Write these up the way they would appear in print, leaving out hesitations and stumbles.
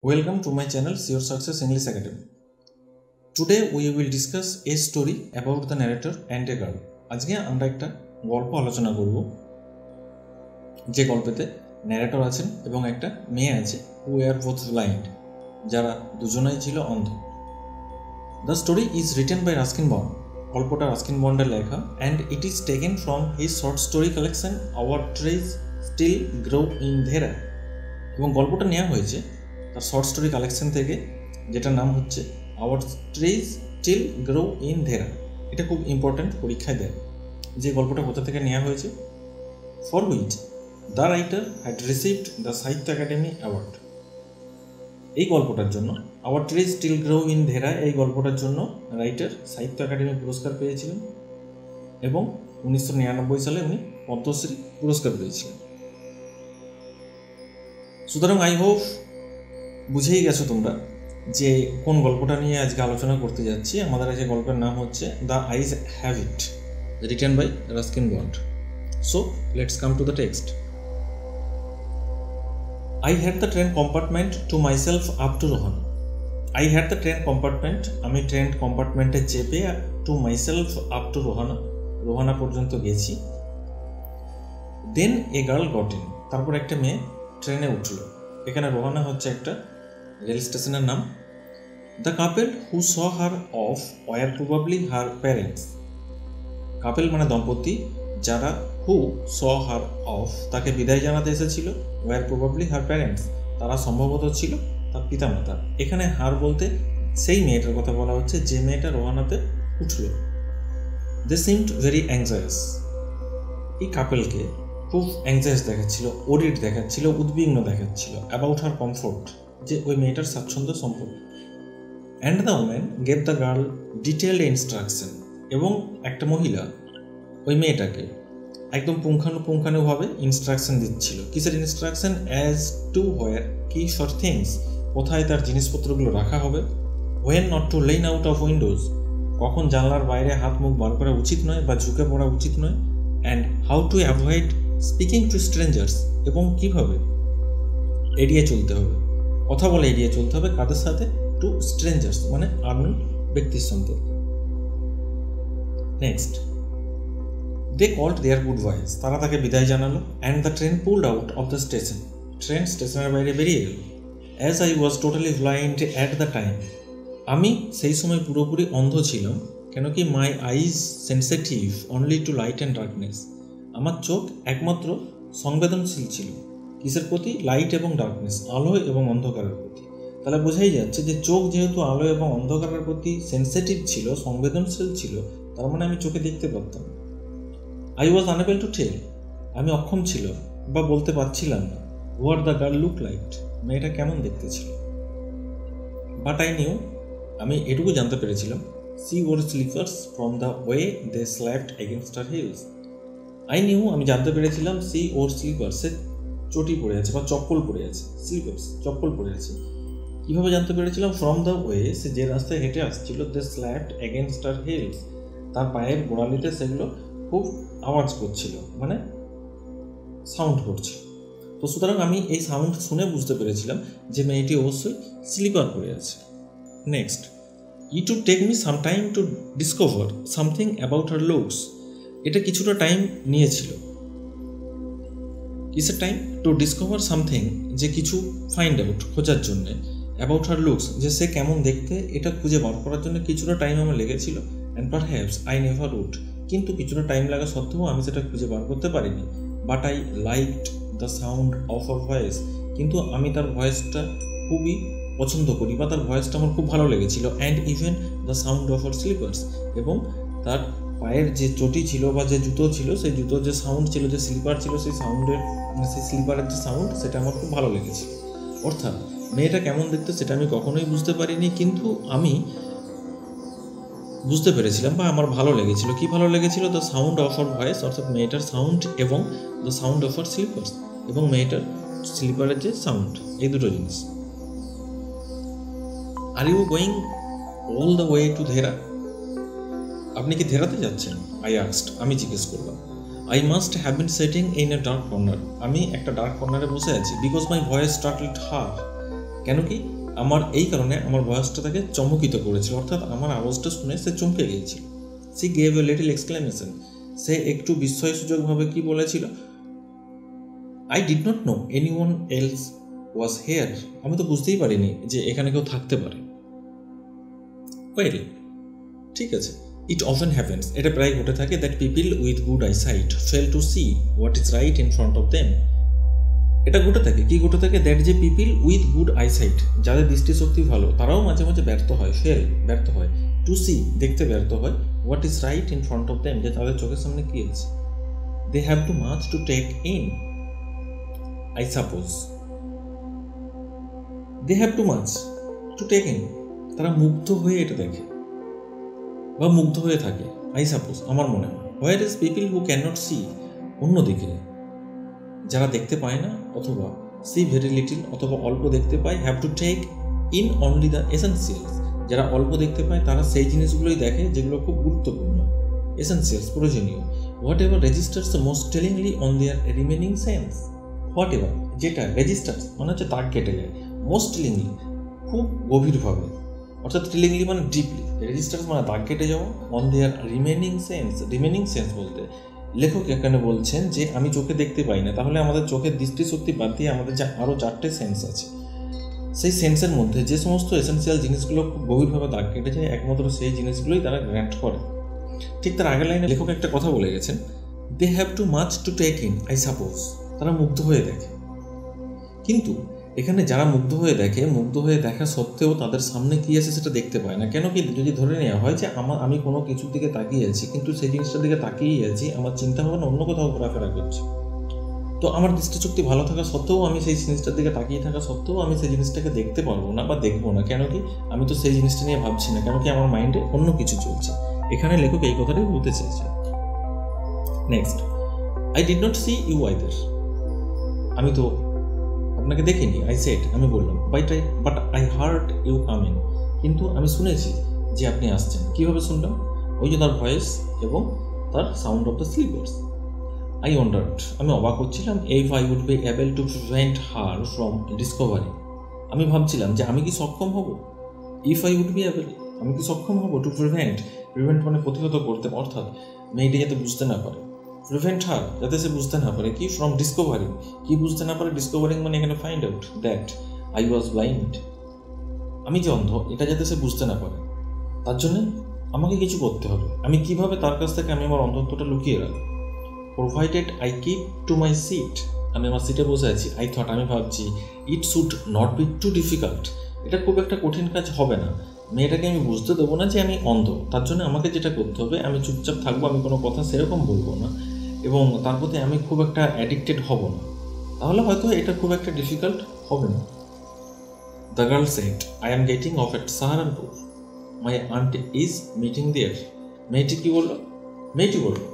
Welcome to my channel Your Success English Academy. Today we will discuss a story about the narrator and a girl. আজকে আমরা একটা গল্প আলোচনা করব যে গল্পেতে ন্যারেটর আছেন এবং একটা মেয়ে আছে who are both blind, যারা দুজনেই ছিল অন্ধ। The story is written by Ruskin Bond. গল্পটা রাস্কিন বন্ডের লেখা and it is taken from his short story collection Our Trees Still Grow in Dhera. এবং গল্পটা নেওয়া হয়েছে তার শর্ট স্টোরি কালেকশন থেকে, যেটার নাম হচ্ছে our trees still grow in Dehra. এটা খুব ইম্পর্ট্যান্ট, পরীক্ষায় দেয় যে গল্পটা কোথা থেকে নেওয়া হয়েছে। For which the writer had received the Sahitya Akademi award. এই গল্পটার জন্য our trees still grow in Dehra, এই গল্পটার জন্য রাইটার সাহিত্য একাডেমি পুরস্কার পেয়েছিলেন এবং 1999 সালে উনি পদ্মশ্রী পুরস্কার পেয়েছিলেন। সুতরাং আই হোপ বুঝেই গেছো তোমরা যে কোন গল্পটা নিয়ে আজকে আলোচনা করতে যাচ্ছি। আমাদের আজকে গল্পের নাম হচ্ছে the eyes have it, written by Ruskin Bond. So let's come to the text. I had the train compartment to myself up to Rohan. I had the train compartment, আমি ট্রেন কম্পার্টমেন্টে চেপে to myself up to Rohana, Rohana পর্যন্ত গেছি। Then a girl got in, তারপর একটা মেয়ে ট্রেনে উঠলো। এখানে রোহানা হচ্ছে একটা রেল স্টেশনের নাম। The couple who saw her off were probably her parents. Couple মানে দম্পতি, যারা হু স হার অফ তাকে বিদায় জানাতে এসেছিল, ওয়ার প্রবাবলি হার প্যারেন্টস তারা সম্ভবত ছিল তার পিতামাতা। এখানে হার বলতে সেই মেয়েটার কথা বলা হচ্ছে যে মেয়েটা রোহানাতে উঠল। দে সিমড ভেরি অ্যাংজায়াস, এই কাপলকে খুব অ্যাংজায়াস দেখাচ্ছিল, ওরিড দেখাচ্ছিল, উদ্বিগ্ন দেখাচ্ছিল অ্যাবাউট হার কমফোর্ট, যে ওই মেয়েটার স্বাচ্ছন্দ্য সম্পর্কে। And the woman gave the girl detailed instruction, এবং একটা মহিলা ওই মেয়েটাকে একদম পুঙ্খানুপুঙ্খানুভাবে ইনস্ট্রাকশন দিচ্ছিল। কিসের ইনস্ট্রাকশন? অ্যাজ টু হোয়ার, কি ফর থিংস, কোথায় তার জিনিসপত্রগুলো রাখা হবে। When not to lean out of windows, কখন জানলার বাইরে হাত মুখ বার করা উচিত নয় বা ঝুঁকে পড়া উচিত নয়। And how to avoid speaking to strangers, এবং কীভাবে এড়িয়ে চলতে হবে, কথা বলে এড়িয়ে চলতে হবে কাদের সাথে? টু স্ট্রেঞ্জার্স মানে আননোন ব্যক্তির সম্পর্কে। Next, they called their goodbyes, তারা তাকে বিদায় জানালো। And the train pulled out of the station, train স্টেশনের বাইরে বেরিয়ে গেল। As I was totally blind at the time, আমি সেই সময় পুরোপুরি অন্ধ ছিলাম। কেন কি? My eyes sensitive only to light and darkness, আমার চোখ একমাত্র সংবেদনশীল ছিল কিসের প্রতি? লাইট এবং ডার্কনেস, আলো এবং অন্ধকারের প্রতি। তাহলে বোঝাই যাচ্ছে যে চোখ যেহেতু আলো এবং অন্ধকারের প্রতি সেন্সিটিভ ছিল, সংবেদনশীল ছিল, তার মানে আমি চোখে দেখতে পারতাম। I was unable to tell, আমি অক্ষম ছিল বা বলতে পারছিলাম না what the girl look like, মেয়েটা কেমন দেখতে ছিল। বাট আই নিউ, আমি এটুকু জানতে পেরেছিলাম, she wore slippers from the way they slapped against her heels. I knew, আমি জানতে পেরেছিলাম, সি ওর স্লিপার্স, সে চটি পড়ে আছে বা চপ্পল পরে আছে, স্লিপার্স চপ্পল পরে আছে। কীভাবে জানতে পেরেছিলাম? ফ্রম দ্য ওয়ে, সে যে রাস্তায় হেঁটে আসছিল, they slapped against her heels, তার পায়ের গোড়ালিতে সেগুলো খুব আওয়াজ করছিল, মানে সাউন্ড করছিল। তো সুতরাং আমি এই সাউন্ড শুনে বুঝতে পেরেছিলাম যে মেয়েটি অবশ্যই স্লিপার পরে আছে। Next, it would take me some time to discover something about her looks, এটা কিছুটা টাইম নিয়েছিল। কিসের টাইম? টু ডিসকভার সামথিং, যে কিছু ফাইন্ড আউট, খোঁজার জন্য। অ্যাবাউট হার লুকস, যে সে কেমন দেখতে, এটা খুঁজে বার করার জন্য কিছুটা টাইম আমার লেগেছিল। And perhaps I never would, কিন্তু কিছুটা টাইম লাগা সত্ত্বেও আমি সেটা খুঁজে বার করতে পারিনি। But I liked the sound of her voice, কিন্তু আমি তার ভয়েসটা খুবই পছন্দ করি বা তার ভয়েসটা আমার খুব ভালো লেগেছিল। And even the sound of her slippers, এবং তার পায়ের যে চটি ছিল বা যে জুতো ছিল, সেই জুতোর যে সাউন্ড ছিল, যে স্লিপার ছিল, সেই সাউন্ডের সেই স্লিপারের যে সাউন্ড, সেটা আমার খুব ভালো লেগেছিল। অর্থাৎ মেয়েটা কেমন দেখতে সেটা আমি কখনোই বুঝতে পারিনি, কিন্তু আমি বুঝতে পেরেছিলাম বা আমার ভালো লেগেছিল। কি ভালো লেগেছিল? The sound of her voice, অর্থাৎ মেয়েটার সাউন্ড, এবং the sound of her slippers, এবং মেয়েটার স্লিপারের যে সাউন্ড, এই দুটো জিনিস। Are you going all the way to Dehra, আপনি কি ধেরাতে যাচ্ছেন? আই আস্কড, আমি জিজ্ঞেস করলাম। I must have been sitting in a dark corner, আমি একটা ডার্ক কর্নারে বসে আছি। বিকজ মাই ভয়েস স্টার্টলড হার, কেন কি? আমার এই কারণে আমার ভয়েসটা তাকে চমকিত করেছিল, অর্থাৎ আমার আওয়াজটা শুনে সে চমকে গিয়েছিল। She gave a little exclamation, সে একটু বিস্ময়সূচকভাবে কি বলেছিল? I did not know anyone else was here, আমি তো বুঝতেই পারিনি যে এখানে কেউ থাকতে পারে। ওয়েল, ঠিক আছে, ইট অফেন হ্যাপেন্স, এটা প্রায় ঘটে থাকে, that people with good eyesight fail to see what is right in front of them. এটা ঘটে থাকে, কি ঘটে থাকে? দ্যাট যে পিপল উইথ গুড আইসাইট, যাদের দৃষ্টিশক্তি ভালো, তারাও মাঝে মাঝে ব্যর্থ হয়, ব্যর্থ হয়, টু সি দেখতে ব্যর্থ হয়, what is right in front of them, যে তাদের চোখের সামনে কি আছে। They have too much to take in, I suppose. They have too much to take in, তারা মুগ্ধ হয়ে এটা দেখে বা মুগ্ধ হয়ে থাকে, আই সাপোজ, আমার মনে হয়। Whereas people who can not see, অন্যদিকে যারা দেখতে পায় না অথবা সি ভেরি লিটিল অথবা অল্প দেখতে পায়, have to take in only the essentials, যারা অল্প দেখতে পায় তারা সেই জিনিসগুলোই দেখে যেগুলো খুব গুরুত্বপূর্ণ, এসেন্সিয়ালস, প্রয়োজনীয়। Whatever registers most tellingly on their remaining sense, whatever, যেটা রেজিস্টার্স মানে হচ্ছে দাগ কেটে যায়, মোস্ট টেলিংলি খুব গভীরভাবে, অর্থাৎ টেলিংলি মানে ডিপলি, রেজিস্টার্স মানে দাগ কেটে যাওয়া, on their remaining sense, remaining sense বলতে লেখক এখানে বলছেন যে আমি চোখে দেখতে পাই না, তাহলে আমাদের চোখের দৃষ্টিশক্তি বাদ দিয়ে আমাদের যে আরও 4টে সেন্স আছে, সেই সেন্সের মধ্যে যে সমস্ত এসেন্সিয়াল জিনিসগুলো খুব গভীরভাবে দাগ কেটে যায়, একমাত্র সেই জিনিসগুলোই তারা গ্র্যান্ট করে। ঠিক তার আগের লাইনে লেখক একটা কথা বলে গেছেন, they have too much to take in, I suppose, তারা মুগ্ধ হয়ে দেখে। কিন্তু এখানে যারা মুগ্ধ হয়ে দেখে, মুগ্ধ হয়ে দেখা সত্ত্বেও তাদের সামনে কী আছে সেটা দেখতে পায় না। কেন কি? যদি ধরে নেওয়া হয় যে আমি কোনো কিছুর দিকে তাকিয়ে আছি, কিন্তু সেই জিনিসটার দিকে তাকিয়েই আছি, আমার চিন্তা ভাবনা অন্য কোথাও ঘোরাফেরা করছে, তো আমার দৃষ্টিশক্তি ভালো থাকা সত্ত্বেও আমি সেই জিনিসটার দিকে তাকিয়ে থাকা সত্ত্বেও আমি সেই জিনিসটাকে দেখতে পারবো না বা দেখবো না। কেন কি? আমি তো সেই জিনিসটা নিয়ে ভাবছি না, কেন কি আমার মাইন্ডে অন্য কিছু চলছে। এখানে লেখক এই কথাটাই বলতে চেয়েছে। Next, I did not see you either, আমি তো আপনাকে দেখিনি, আই সেড, আমি বললাম, but I heard you coming, কিন্তু আমি শুনেছি যে আপনি আসছেন। কীভাবে শুনলাম? ওই যে তার ভয়েস এবং তার sound of the slippers. I wondered, আমি অবাক হচ্ছিলাম, if I would be able to prevent her from discovery, আমি ভাবছিলাম যে আমি কি সক্ষম হব, if I would be able, আমি কি সক্ষম হব, টু প্রিভেন্ট মানে প্রতিহত করতে, অর্থাৎ মেয়েটি যাতে বুঝতে না পারে, প্রিভেন্ট হার যাতে সে বুঝতে না পারে, কি ফ্রম ডিসকভারিং, কি বুঝতে না পারে, ডিসকভারিং মানে এখানে find out that I was blind, আমি যে অন্ধ এটা যাতে সে বুঝতে না পারে, তার জন্য আমাকে কিছু করতে হবে। আমি কিভাবে তার কাছ থেকে আমি আমার অন্ধত্বটা লুকিয়ে রাখবো? Provided I keep to my seat, আমি আমার সিটে বসে আছি, আই থট, আমি ভাবছি, it should not be too difficult, এটা খুব একটা কঠিন কাজ হবে না, মেয়েটাকে আমি বুঝতে দেবো না যে আমি অন্ধ, তার জন্য আমাকে যেটা করতে হবে, আমি চুপচাপ থাকবো, আমি কোনো কথা সেরকম বলবো না এবং তার প্রতি আমি খুব একটা অ্যাডিক্টেড হব না, তাহলে হয়তো এটা খুব একটা ডিফিকাল্ট হবে না। The girl said, I am getting off at Saharanpur, my aunt is meeting there, মেয়েটি কি বললো? মেয়েটি বললো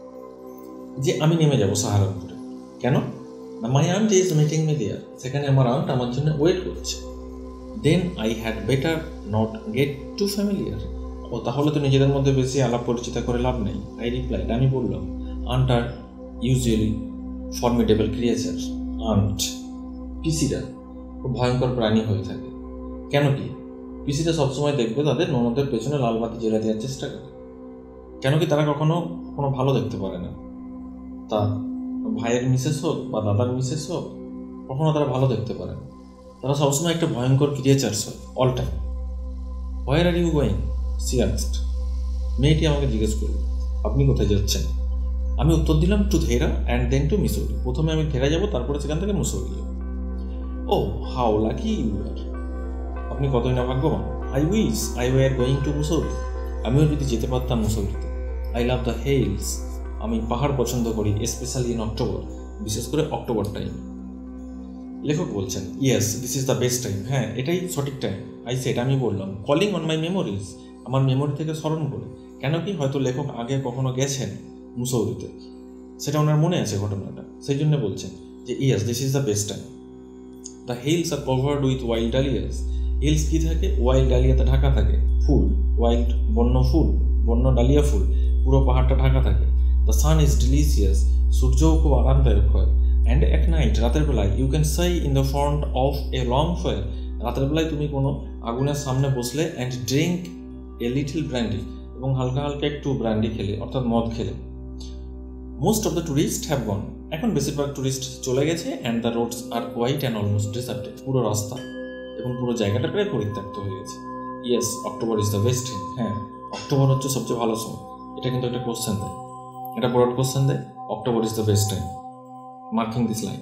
যে আমি নেমে যাবো সাহারানপুরে। কেন না? My aunt is meeting me there, সেখানে আমার আন্ট আমার জন্য ওয়েট করছে। Then I had better not get too familiar, ও তাহলে তো নিজেদের মধ্যে বেশি আলাপ পরিচিত করে লাভ নেই। আই রিপ্লাইড, আমি বললাম, aunt are usually formidable creature, aunt পিসিরা খুব ভয়ঙ্কর প্রাণী হয়ে থাকে। কেন কি? পিসিরা সবসময় দেখবে তাদের ননদের পেছনে লাল বাতি জ্বেলে দেওয়ার চেষ্টা করে। কেন কি? তারা কখনো ভালো দেখতে পারে না, তা ভাইয়ের মিসেস হোক বা দাদার মিসেস হোক, কখনো তারা ভালো দেখতে পারে না, তারা সবসময় একটা ভয়ঙ্কর ক্রিয়েচার্স হয় all time. Where are you going, she asked, মেয়েটি আমাকে জিজ্ঞেস করল, আপনি কোথায় যাচ্ছেন? আমি উত্তর দিলাম, to Dehra and then to Mussoorie, প্রথমে আমি ধেরা যাব, তারপরে সেখান থেকে মুসৌরি যাব। Oh how lucky you are, আপনি কতই না ভাগ্যবান। I wish I were going to Mussoorie, আমিও যদি যেতে পারতাম মুসৌরিতে। আই লাভ দ্য হিলস, আমি পাহাড় পছন্দ করি, স্পেশালি ইন অক্টোবর, বিশেষ করে অক্টোবর টাইম। লেখক বলছেন, yes this is the best time, হ্যাঁ এটাই সঠিক টাইম। আই সেড, আমি বললাম, কলিং অন মাই মেমোরিজ, আমার মেমোরি থেকে স্মরণ করে। কেন কি? হয়তো লেখক আগে কখনো গেছেন মুসৌরিতে, সেটা ওনার মনে আছে ঘটনাটা, সেই জন্য বলছেন যে yes this is the best time. The hills are covered with wild dahlias, hills কি থাকে? ওয়াইল্ড ডালিয়াতে ঢাকা থাকে, ফুল, ওয়াইল্ড বন্য ফুল, বন্য ডালিয়া ফুল, পুরো পাহাড়টা ঢাকা থাকে। দ্য সান ইজ ডিলিশিয়াস, সূর্যও খুব আরামদায়ক হয়। অ্যান্ড অ্যাট নাইট, রাতের বেলায়, you can sit in the front of a long fire, রাতের বেলায় তুমি কোনো আগুনের সামনে বসলে and drink a little brandy, এবং হালকা হালকা একটু ব্র্যান্ডি খেলে, অর্থাৎ মদ খেলে। Most of the tourist have gone, এখন বেশিরভাগ টুরিস্ট চলে গেছে। And the roads are quiet and almost deserted, পুরো রাস্তা এবং পুরো জায়গাটা প্রায় পরিত্যক্ত হয়ে গেছে। Yes, October is the best time. হ্যাঁ, অক্টোবর হচ্ছে সবচেয়ে ভালো সময়। এটা কিন্তু একটা কোশ্চেন দেয়, এটা ব্রড কোশ্চেন দেয়, October is the best time, marking this line.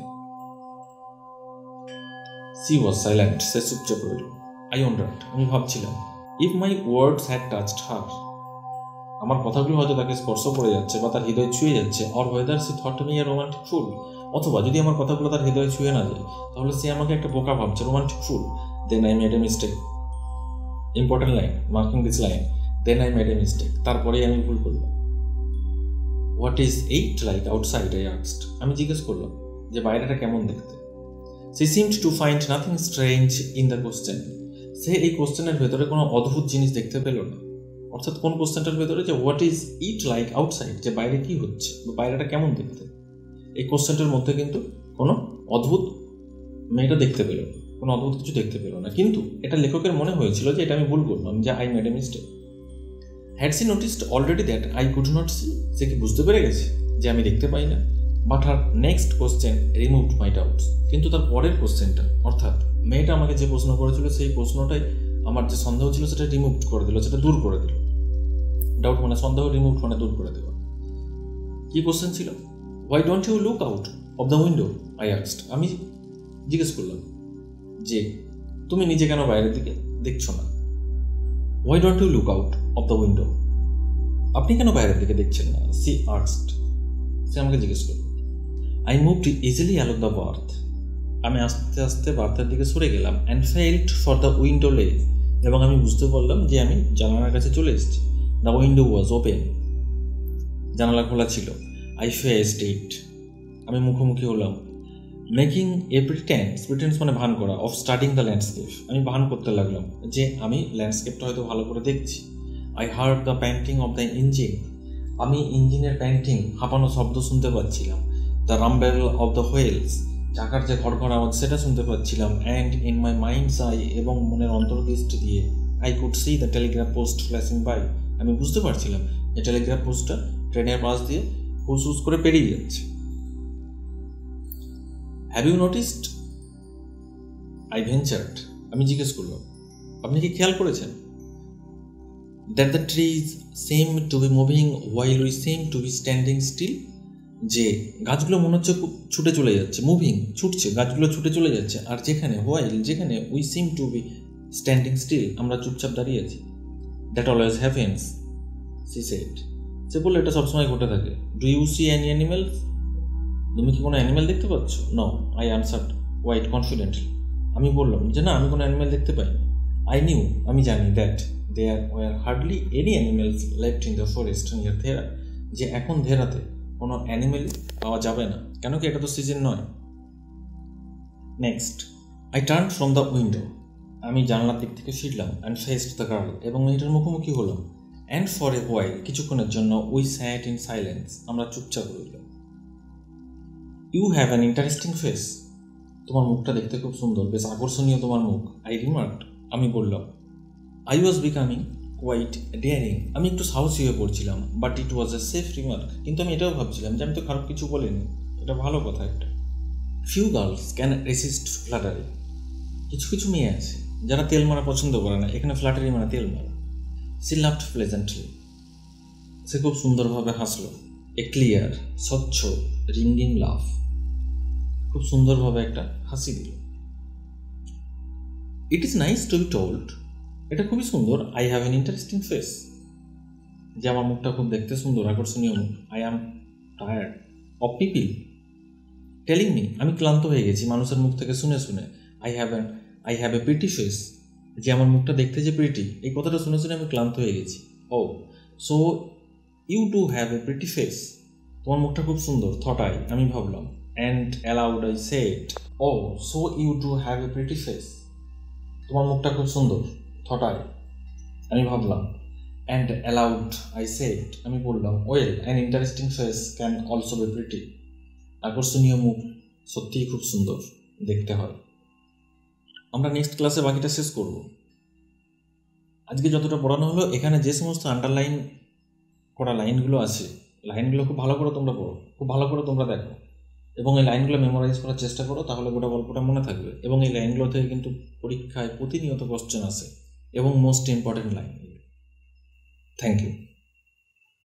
She was silent, সে চুপচাপ রইল। আই ওয়ান্ডার্ড, আমি ভাবছিলাম, if my words had touched her, আমার কথাগুলো হয়তো তাকে স্পর্শ করে যাচ্ছে বা তার হৃদয় ছুঁয়ে যাচ্ছে। Or whether she thought me a romantic fool, অথবা যদি আমার কথাগুলো তার হৃদয় ছুঁয়ে না যায়, তাহলে সে আমাকে একটা বোকা ভাবছে, romantic fool. Then I made a mistake, important line, marking this line, then I made a mistake, তারপরেই আমি ভুল করলাম। What is it like outside, I asked, আমি জিজ্ঞেস করলাম যে বাইরেটা কেমন দেখতে। She seemed to find nothing strange in the question, সে এই কোশ্চেনের ভেতরে কোনো অদ্ভুত জিনিস দেখতে পেল না। অর্থাৎ কোন কোশ্চেনটার ভেতরে, যে what is it like outside, যে বাইরে কি হচ্ছে বা বাইরেটা কেমন দেখতে, এই কোশ্চেনটার মধ্যে কিন্তু কোনো অদ্ভুত মেয়েটা দেখতে পেল না, কোনো অদ্ভুত কিছু দেখতে পেল না। কিন্তু এটা লেখকের মনে হয়েছিল যে এটা আমি ভুল করলাম, যে I made a mistake. Had she noticed already that I could not see, সে কি বুঝতে পেরে গেছে যে আমি দেখতে পাই না? But her next question removed my doubts, কিন্তু তার পরের কোশ্চেনটা, অর্থাৎ মেয়েটা আমাকে যে প্রশ্ন করেছিল সেই প্রশ্নটাই আমার যে সন্দেহ ছিল সেটা রিমুভ করে দিল, সেটা দূর করে দিল। ডাউট মানে সন্দেহ, রিমুভ মানে দূর করে দেওয়া। কি কোশ্চেন ছিল? Why don't you look out of the window, I asked, আমি জিজ্ঞেস করলাম যে তুমি নিজে কেন বাইরের দিকে দেখছো না? Why don't you look out of the window, আপনি কেন বাইরের দিকে দেখছেন না? সি আস্কড, সে আমাকে জিজ্ঞেস করল। I moved easily along the berth, আমি আস্তে আস্তে বার্থের দিকে সরে গেলাম। And felt for the window লে, এবং আমি বুঝতে পারলাম যে আমি জানালার কাছে চলে এসেছি। দ্য উইন্ডো ওয়াজ ওপেন, জানালা খোলা ছিল। আই ফেসড ইট, আমি মুখোমুখি হলাম। মেকিং এ প্রিটেন্স, প্রিটেন্স মানে ভান করা, অফ স্টাডিং দ্য ল্যান্ডস্কেপ, আমি ভান করতে লাগলাম যে আমি ল্যান্ডস্কেপটা হয়তো ভালো করে দেখছি। I heard the panting of the engine, আমি ইঞ্জিনের প্যান্টিং, হাঁপানো শব্দ শুনতে পাচ্ছিলাম। The rumble of the wheels, চাকার যে ঘড়ঘড় আওয়াজ সেটা শুনতে পাচ্ছিলাম। And in my mind's eye, এবং মনের অন্তর্দৃষ্টি দিয়ে, I could see the telegraph post flashing by, আমি বুঝতে পারছিলাম যে টেলিগ্রাফ পোস্টটা ট্রেনের পাশ দিয়ে হুস করে পেরিয়ে যাচ্ছে। Have you noticed, I ventured, আমি জিজ্ঞেস করলাম আপনি কি খেয়াল করেছেন? That the trees seem to be moving while we seem to be standing still, যে গাছগুলো মনে হচ্ছে খুব ছুটে চলে যাচ্ছে, মুভিং ছুটছে, গাছগুলো ছুটে চলে যাচ্ছে, আর যেখানে হোয়াইল, যেখানে we seem to be standing still, আমরা চুপচাপ দাঁড়িয়ে আছি। That always happens, she said, সে বললো এটা সবসময় ঘটে থাকে। Do you see any animals, তুমি কি কোনো অ্যানিমেল দেখতে পাচ্ছ? No, I answered quite confidently, আমি বললাম যে না, আমি কোনো অ্যানিমেল দেখতে পাইনি। আই নিউ, আমি জানি, that there were hardly any animals left in the forest near Dhera, যে এখন ধেরাতে কোনো অ্যানিমেল পাওয়া যাবে না, কেন কি এটা তো সিজন নয়। Next, I turn from the window, আমি জানলার দিক থেকে ফিরলাম। অ্যান্ড ফেসড দ্য গার্ল, এবং মেয়েটার মুখোমুখি হলাম। অ্যান্ড ফর এ হোয়াইল, কিছুক্ষণের জন্য, উই স্যাট ইন সাইলেন্স, আমরা চুপচাপ রইলাম। You have an interesting face, তোমার মুখটা দেখতে খুব সুন্দর, বেশ আকর্ষণীয় তোমার মুখ। আই রিমার্কড, আমি বললাম। I was becoming quite daring, আমি একটু সাহসী হয়ে পড়ছিলাম। But it was a safe remark, কিন্তু আমি এটাও ভাবছিলাম যে আমি তো খারাপ কিছু বলিনি, এটা ভালো কথা একটা। Few girls can resist flattery, কিছু কিছু মেয়ে আছে যারা তেল মারা পছন্দ করে না, এখানে ফ্ল্যাটারি মানে তেল মারা। সি লাভড প্লেজেন্টলি, সে খুব সুন্দরভাবে হাসলো। এ ক্লিয়ার, স্বচ্ছ, রিঙ্গিং লাভ, খুব সুন্দরভাবে একটা হাসি দিল। It is nice to be told, এটা খুবই সুন্দর। I have an interesting face, যে আমার মুখটা খুব দেখতে সুন্দর, আকর্ষণীয় মুখ। I am tired of people telling me, আমি ক্লান্ত হয়ে গেছি মানুষের মুখ থেকে শুনে শুনে। I have a pretty face, যে আমার মুখটা দেখতে যে প্রিটি, এই কথাটা শুনে শুনে আমি ক্লান্ত হয়ে গেছি। Oh so you do have a pretty face, তোমার মুখটা খুব সুন্দর, থট আই, আমি ভাবলাম। And aloud I said, oh so you do have a pretty face, তোমার মুখটা খুব সুন্দর, থট আই, আমি ভাবলাম। অ্যান্ড অ্যালাউড আই সেড, আমি বললাম। Well, an interesting face can also be pretty, আকর্ষণীয় মুখ সত্যিই খুব সুন্দর দেখতে হয়। আমরা নেক্সট ক্লাসে বাকিটা শেষ করব। আজকে যতটা পড়ানো হলো, এখানে যে সমস্ত আন্ডারলাইন করা লাইনগুলো আছে, লাইনগুলো খুব ভালো করে তোমরা পড়ো, খুব ভালো করে তোমরা দেখো এবং এই লাইনগুলো মেমোরাইজ করার চেষ্টা করো, তাহলে গোটা গল্পটা মনে থাকবে। এবং এই লাইনগুলো থেকে কিন্তু পরীক্ষায় প্রতিনিয়ত কোশ্চেন আসে এবং most important line. Thank you.